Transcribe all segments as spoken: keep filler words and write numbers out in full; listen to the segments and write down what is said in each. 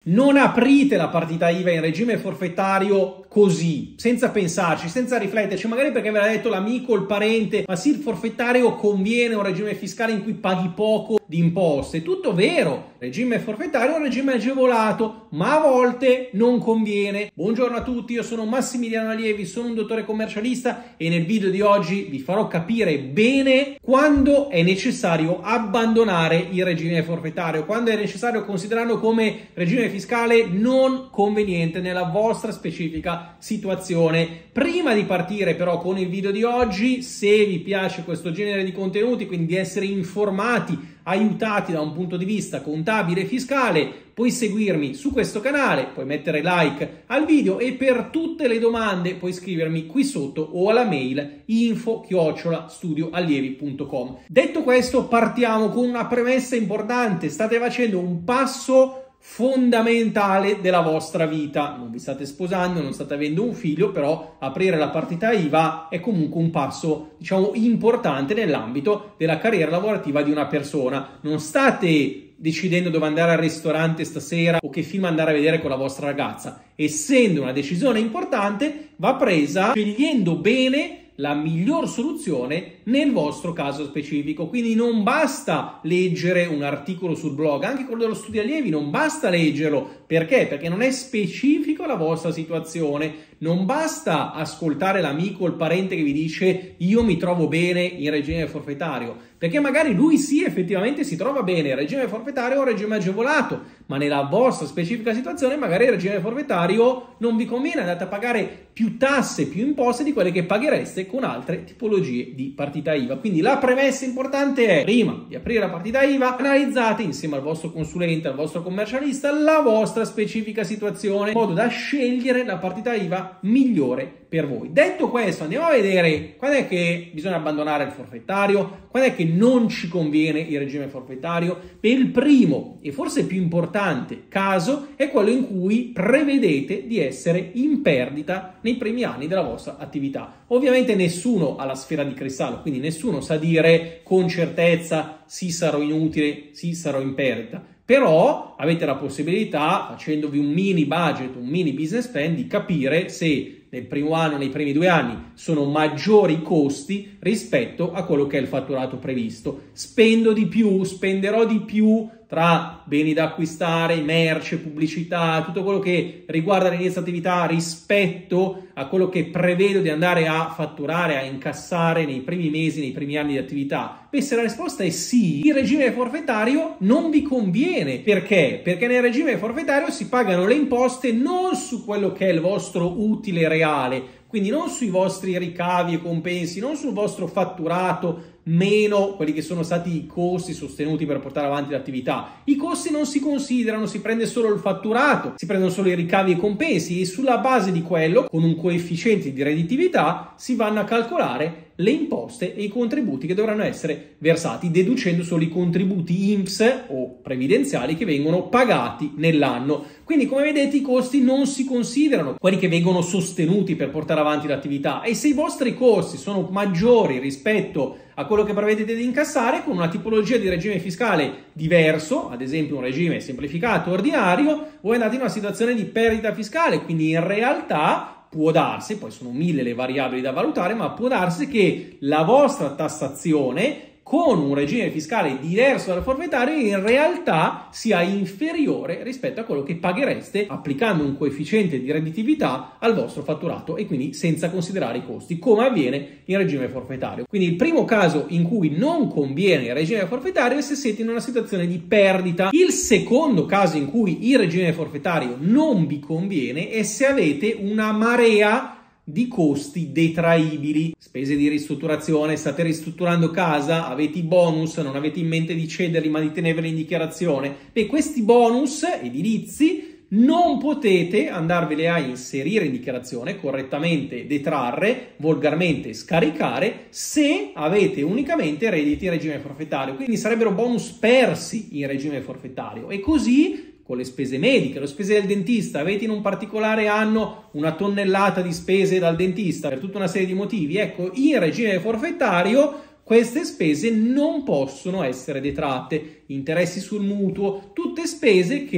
Non aprite la partita I V A in regime forfettario così, senza pensarci, senza rifletterci, magari perché ve l'ha detto l'amico, il parente, ma sì, il forfettario conviene un regime fiscale in cui paghi poco di imposte. Tutto vero, regime forfettario è un regime agevolato, ma a volte non conviene. Buongiorno a tutti, io sono Massimiliano Allievi, sono un dottore commercialista e nel video di oggi vi farò capire bene quando è necessario abbandonare il regime forfettario, quando è necessario considerarlo come regime fiscale non conveniente nella vostra specifica situazione. Prima di partire però con il video di oggi, se vi piace questo genere di contenuti, quindi di essere informati, aiutati da un punto di vista contabile e fiscale, puoi seguirmi su questo canale, puoi mettere like al video e per tutte le domande puoi scrivermi qui sotto o alla mail info chiocciola studioallievi punto com. Detto questo, partiamo con una premessa importante: state facendo un passo fondamentale della vostra vita. Non vi state sposando, non state avendo un figlio, però aprire la partita I V A è comunque un passo, diciamo, importante nell'ambito della carriera lavorativa di una persona. Non state decidendo dove andare al ristorante stasera o che film andare a vedere con la vostra ragazza. Essendo una decisione importante, va presa scegliendo bene la miglior soluzione nel vostro caso specifico. Quindi non basta leggere un articolo sul blog, anche quello dello Studio Allievi non basta leggerlo. Perché? Perché non è specifico alla vostra situazione. Non basta ascoltare l'amico o il parente che vi dice io mi trovo bene in regime forfettario, perché magari lui sì, effettivamente si trova bene. Il regime forfettario è un regime agevolato, ma nella vostra specifica situazione magari il regime forfettario non vi conviene, andate a pagare più tasse, più imposte di quelle che paghereste con altre tipologie di partita I V A. Quindi la premessa importante è: prima di aprire la partita I V A, analizzate insieme al vostro consulente, al vostro commercialista, la vostra specifica situazione, in modo da scegliere la partita I V A migliore per voi. Detto questo, andiamo a vedere quando è che bisogna abbandonare il forfettario, quando è che non ci conviene il regime forfettario. Beh, il primo e forse più importante caso è quello in cui prevedete di essere in perdita nei primi anni della vostra attività. Ovviamente nessuno ha la sfera di cristallo, quindi nessuno sa dire con certezza sì, sarò inutile, sì, sarò in perdita. Però avete la possibilità, facendovi un mini budget, un mini business plan, di capire se nel primo anno, nei primi due anni, sono maggiori i costi rispetto a quello che è il fatturato previsto. Spendo di più, spenderò di più tra beni da acquistare, merce, pubblicità, tutto quello che riguarda l'inizio attività rispetto a quello che prevedo di andare a fatturare, a incassare nei primi mesi, nei primi anni di attività. Beh, se la risposta è sì, il regime forfettario non vi conviene. Perché? Perché nel regime forfettario si pagano le imposte non su quello che è il vostro utile reale, quindi non sui vostri ricavi e compensi, non sul vostro fatturato, meno quelli che sono stati i costi sostenuti per portare avanti l'attività. I costi non si considerano, si prende solo il fatturato, si prendono solo i ricavi e compensi e sulla base di quello, con un coefficiente di redditività, si vanno a calcolare le imposte e i contributi che dovranno essere versati, deducendo solo i contributi I N P S o previdenziali che vengono pagati nell'anno. Quindi, come vedete, i costi non si considerano, quelli che vengono sostenuti per portare avanti l'attività. E se i vostri costi sono maggiori rispetto a quello che prevedete di incassare, con una tipologia di regime fiscale diverso, ad esempio un regime semplificato ordinario, voi andate in una situazione di perdita fiscale. Quindi in realtà può darsi, poi sono mille le variabili da valutare, ma può darsi che la vostra tassazione con un regime fiscale diverso dal forfettario in realtà sia inferiore rispetto a quello che paghereste applicando un coefficiente di redditività al vostro fatturato e quindi senza considerare i costi, come avviene in regime forfettario. Quindi il primo caso in cui non conviene il regime forfettario è se siete in una situazione di perdita. Il secondo caso in cui il regime forfettario non vi conviene è se avete una marea di costi detraibili, spese di ristrutturazione, state ristrutturando casa, avete i bonus, non avete in mente di cederli ma di tenerveli in dichiarazione. Beh, questi bonus edilizi non potete andarveli a inserire in dichiarazione, correttamente detrarre, volgarmente scaricare, se avete unicamente redditi in regime forfettario. Quindi sarebbero bonus persi in regime forfettario e così con le spese mediche, le spese del dentista, avete in un particolare anno una tonnellata di spese dal dentista per tutta una serie di motivi, ecco, in regime forfettario queste spese non possono essere detratte, interessi sul mutuo, tutte spese che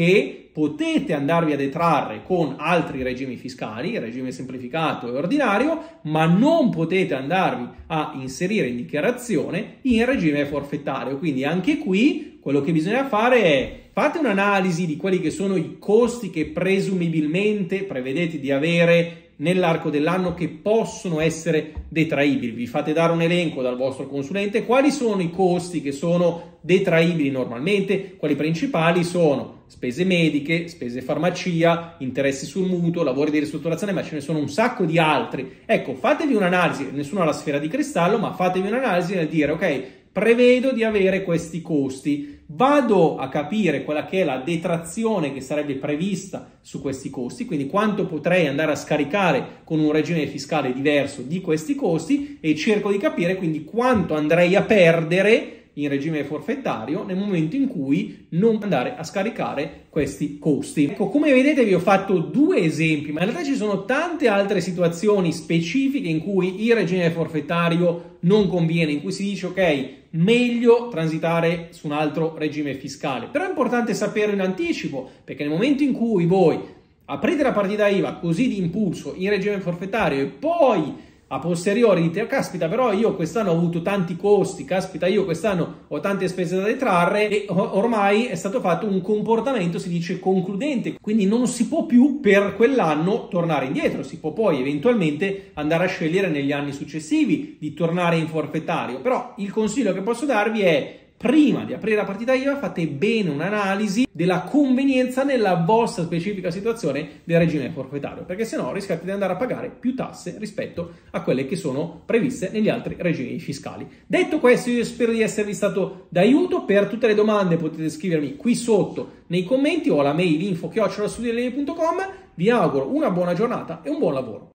potete andarvi a detrarre con altri regimi fiscali, regime semplificato e ordinario, ma non potete andarvi a inserire in dichiarazione in regime forfettario. Quindi anche qui quello che bisogna fare è fate un'analisi di quelli che sono i costi che presumibilmente prevedete di avere nell'arco dell'anno che possono essere detraibili. Vi fate dare un elenco dal vostro consulente quali sono i costi che sono detraibili normalmente, quali principali sono spese mediche, spese farmacia, interessi sul mutuo, lavori di ristrutturazione, ma ce ne sono un sacco di altri. Ecco, fatevi un'analisi, nessuno ha la sfera di cristallo, ma fatevi un'analisi nel dire ok, prevedo di avere questi costi, vado a capire quella che è la detrazione che sarebbe prevista su questi costi, quindi quanto potrei andare a scaricare con un regime fiscale diverso di questi costi e cerco di capire quindi quanto andrei a perdere in regime forfettario nel momento in cui non andare a scaricare questi costi. Ecco, come vedete vi ho fatto due esempi, ma in realtà ci sono tante altre situazioni specifiche in cui il regime forfettario non conviene, in cui si dice ok, meglio transitare su un altro regime fiscale. Però è importante saperlo in anticipo, perché nel momento in cui voi aprite la partita I V A così di impulso in regime forfettario e poi a posteriori dite, caspita, però io quest'anno ho avuto tanti costi, caspita, io quest'anno ho tante spese da detrarre e ormai è stato fatto un comportamento, si dice, concludente. Quindi non si può più per quell'anno tornare indietro, si può poi eventualmente andare a scegliere negli anni successivi di tornare in forfettario. Però il consiglio che posso darvi è, prima di aprire la partita I V A fate bene un'analisi della convenienza nella vostra specifica situazione del regime forfettario, perché sennò rischiate di andare a pagare più tasse rispetto a quelle che sono previste negli altri regimi fiscali. Detto questo, io spero di esservi stato d'aiuto. Per tutte le domande potete scrivermi qui sotto nei commenti o alla mail info chiocciola studialevi punto com. Vi auguro una buona giornata e un buon lavoro.